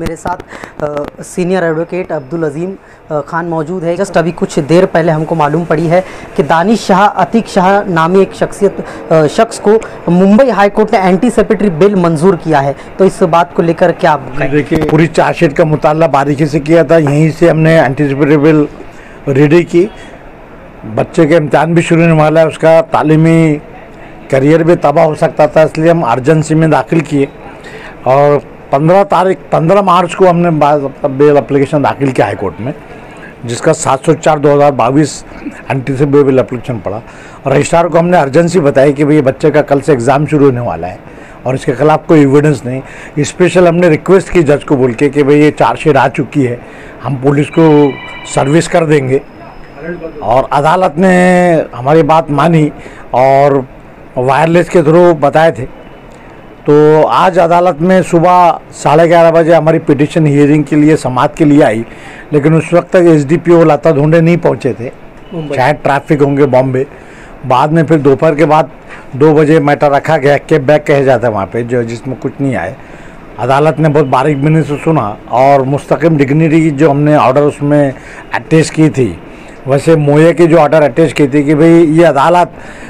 मेरे साथ senior advocate Abdul Azeem Khan मौजूद है। जस्ट अभी कुछ देर पहले हमको मालूम पड़ी है कि दानिश शाह अतीक शाह नामी एक शख्स को मुंबई हाई कोर्ट ने एंटीसिपेटरी बिल मंजूर किया है, तो इस बात को लेकर क्या आप देखिए, पूरी चार्जशीट का मुताला बारीकी से किया था, यहीं से हमने एंटीसिपेटरी बिल रेडी की। बच्चे के इम्तिहान भी शुरू होने वाला है, उसका तालीमी करियर भी तबाह हो सकता था, इसलिए हम अर्जेंसी में दाखिल किए और 15 मार्च को हमने बेल एप्लीकेशन दाखिल किया हाई कोर्ट में, जिसका 704/2022 एंटीसिपेटरी बिल एप्लीकेशन पड़ा और रजिस्ट्रार को हमने अर्जेंसी बताई कि भाई बच्चे का कल से एग्ज़ाम शुरू होने वाला है और इसके खिलाफ कोई एविडेंस नहीं। स्पेशल हमने रिक्वेस्ट की जज को बोल के कि भाई ये चार्जशीट आ चुकी है, हम पुलिस को सर्विस कर देंगे, और अदालत ने हमारी बात मानी और वायरलेस के थ्रू बताए थे। तो आज अदालत में सुबह 11:30 बजे हमारी पिटिशन हियरिंग के लिए समाअत के लिए आई, लेकिन उस वक्त तक एसडीपीओ लता ढूंढे नहीं पहुंचे थे, शायद ट्रैफिक होंगे बॉम्बे। बाद में फिर दोपहर के बाद 2 बजे मैटर रखा गया, केप बैक कहे जाता है वहाँ पे, जो जिसमें कुछ नहीं आए। अदालत ने बहुत बारीक बीनी से सुना और मुस्तकिम डिग्निटी की जो हमने ऑर्डर उसमें अटैच की थी, वैसे मोये की जो ऑर्डर अटैच की थी कि भाई ये अदालत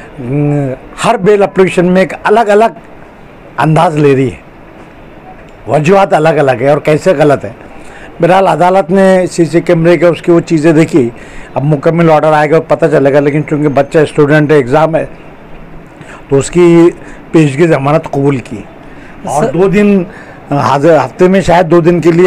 हर बेल एप्लीकेशन में एक अलग अलग अंदाज ले रही है, वजूहत अलग अलग है और कैसे गलत है। बहरहाल अदालत ने सीसी कैमरे के उसकी वो चीज़ें देखी, अब मुकम्मल ऑर्डर आएगा पता चलेगा, लेकिन चूँकि बच्चा स्टूडेंट है, एग्ज़ाम है, तो उसकी पेशगी ज़मानत कबूल की और 2 दिन हफ्ते में शायद 2 दिन के लिए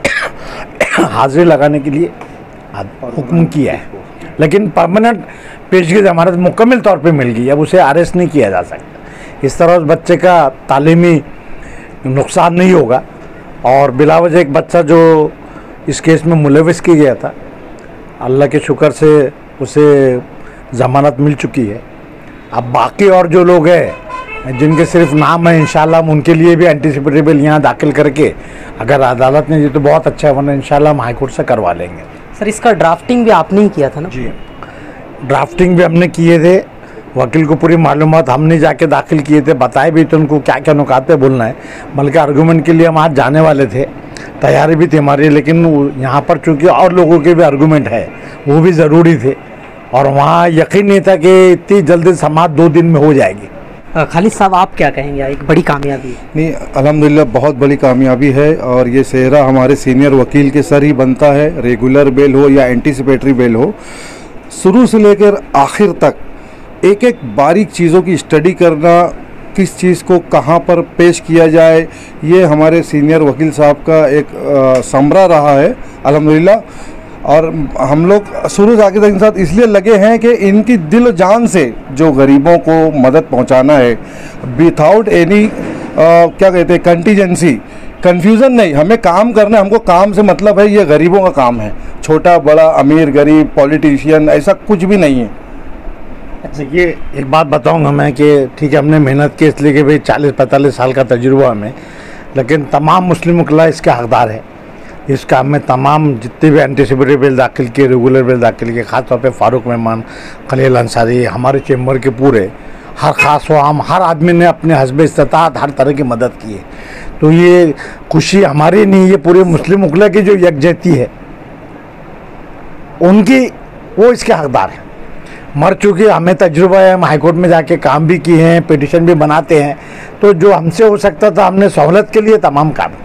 हाजिरी लगाने के लिए हुक्म किया है, लेकिन परमानेंट पेशगी ज़मानत मुकम्मल तौर पे मिल गई, अब उसे अरेस्ट नहीं किया जा सकता। इस तरह उस बच्चे का तालीमी नुकसान नहीं होगा और बिलावजह एक बच्चा जो इस केस में मुलविस किया गया था, अल्लाह के शुक्र से उसे ज़मानत मिल चुकी है। अब बाकी और जो लोग हैं जिनके सिर्फ नाम है, इंशाल्लाह हम उनके लिए भी एंटीसिपेटरी बिल यहाँ दाखिल करके, अगर अदालत ने ये तो बहुत अच्छा है, वरना इंशाल्लाह हम हाई कोर्ट से करवा लेंगे। सर, इसका ड्राफ्टिंग भी आपने ही किया था ना? जी, ड्राफ्टिंग भी हमने किए थे, वकील को पूरी मालूमात हमने जाके दाखिल किए थे, बताए भी थे उनको क्या क्या नुकात पे बोलना है, बल्कि आर्गूमेंट के लिए हम आज जाने वाले थे, तैयारी भी थी हमारी, लेकिन यहाँ पर चूँकि और लोगों के भी आर्गूमेंट है वो भी ज़रूरी थे और वहाँ यकीन नहीं था कि इतनी जल्दी समाअत 2 दिन में हो जाएगी। खालिद साहब, आप क्या कहेंगे? एक बड़ी कामयाबी है। नहीं, अल्हम्दुलिल्लाह बहुत बड़ी कामयाबी है और ये सेहरा हमारे सीनियर वकील के सर ही बनता है, रेगुलर बेल हो या एंटीसिपेटरी बेल हो। शुरू से लेकर आखिर तक एक एक बारीक चीज़ों की स्टडी करना, किस चीज़ को कहाँ पर पेश किया जाए, ये हमारे सीनियर वकील साहब का एक समरा रहा है अल्हम्दुलिल्लाह। और हम लोग शुरू से आगे तक इनके साथ इसलिए लगे हैं कि इनकी दिल जान से जो गरीबों को मदद पहुंचाना है, विदाउट एनी क्या कहते हैं कंटीजेंसी, कन्फ्यूज़न नहीं, हमें काम करना है, हमको काम से मतलब है, ये गरीबों का काम है, छोटा बड़ा अमीर गरीब पॉलिटिशियन ऐसा कुछ भी नहीं है। देखिए, एक बात बताऊंगा मैं कि ठीक है हमने मेहनत की इसलिए कि भाई 40-45 साल का तजुर्बा हमें, लेकिन तमाम मुस्लिम वकला इसके हकदार है। इस काम में तमाम जितने भी एंटीसिपेटरी बिल दाखिल किए, रेगुलर बिल दाखिल किए, ख़ासतौर पे फारूक मेहमान, खलील अंसारी, हमारे चैम्बर के पूरे हर ख़ास व आम हर आदमी ने अपने हस्ब इस्तात हर तरह की मदद की है। तो ये खुशी हमारी नहीं, ये पूरे मुस्लिम वकला की जो यकजहती है उनकी, वो इसके हकदार है। मर चूँकि हमें तजुर्बा है, हम हाई कोर्ट में जाके काम भी किए हैं, पिटिशन भी बनाते हैं, तो जो हमसे हो सकता था हमने सहूलत के लिए तमाम काम